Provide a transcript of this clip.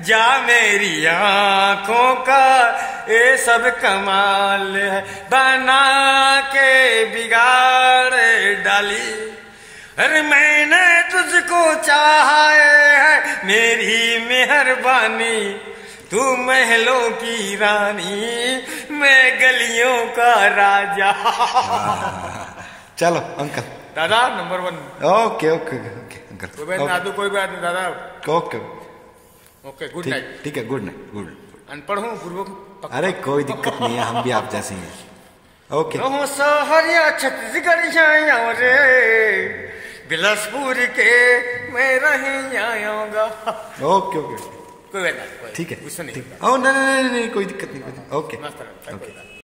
जा मेरी आंखों का ये सब कमाल है, बना के बिगाड़ डाली। अरे मैंने तुझको चाहा है मेरी मेहरबानी, तू महलों की रानी, मैं गलियों का राजा। चलो अंकल। दादा number 1। Okay okay okay uncle. कोई बात ना, कोई बात नहीं दादा। Okay okay, good night. ठीक है, गुड नाइट। गुड। अनपढ़ हूँ पूर्वक। अरे कोई दिक्कत नहीं है, हम भी आप जैसे हैं। ओके। हरिया छत्तीसगढ़ जाया रे, बिलासपुर के मैं रही आऊंगा। ओके ओके कोई बात नहीं, ठीक है। गुस्सा नहीं। नहीं, कोई दिक्कत नहीं। Okay okay.